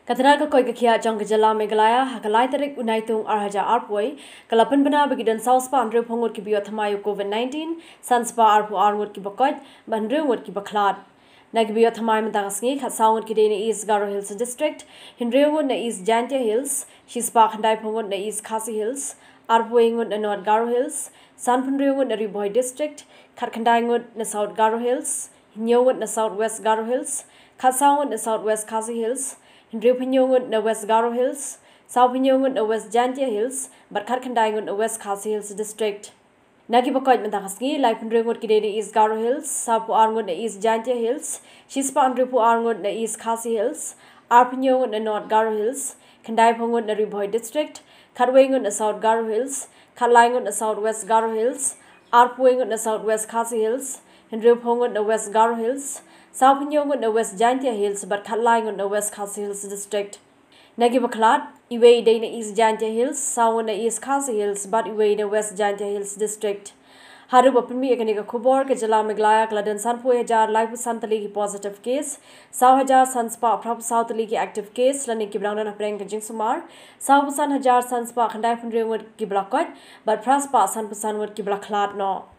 Kathanar ka koi ka Hiar jong ka Jylla Meghalaya hakalai tarik unaitung arhaja arpoi kalapan bana bagidan South Pa andre phongot ki biyo thamayu COVID-19 sanspa arpu arngot ki bakot bandre ngot ki baklat nag biyo thamai mentagasngi khasawngot ki deni East Garo Hills district hinrewngot na East Jylla Hills shispa khandai phongot na East RiKhasi Hills arpuingot na North Garo Hills sanphunrewngot na Riboy district khatkandaingot na South Garo Hills hinyongot na South West Garo Hills khasawngot na South West RiKhasi Hills Hinripinyongut na West Garo Hills, Southpinyongut na West Jylla Hills, but Khatkandaingut na West RiKhasi Hills district. Nagi bakoi mentakasngi lai punrengut kideni East Garo Hills, Sapu arngut na East Jylla Hills, Shispa andripu arngut na East RiKhasi Hills, Arpinyongut na North Garo Hills, Khandai phongut na Riboy district, Khatwaingut na South Garo Hills, Khatlaingut na South West Garo Hills, Arpuingut na South West RiKhasi Hills, Hinriphongut na West Garo Hills, Southpinyongut na West Jylla Hills but Khatlaingut na West RiKhasi Hills district. Nagi baklat iwe day na East Jylla Hills, Sawan na East RiKhasi Hills but iwe na West Jylla Hills district. Haru bapmi ekani ka khubor ke Jylla Meghalaya kladan sanpui hajar live santali ki positive case, saw hajar sanspa prab southli ki active case lani ki brangdan apreng ka jingsumar, saw pusan hajar sanspa khandai phunrengut ki blakot but praspa san pusan wot ki blaklat no.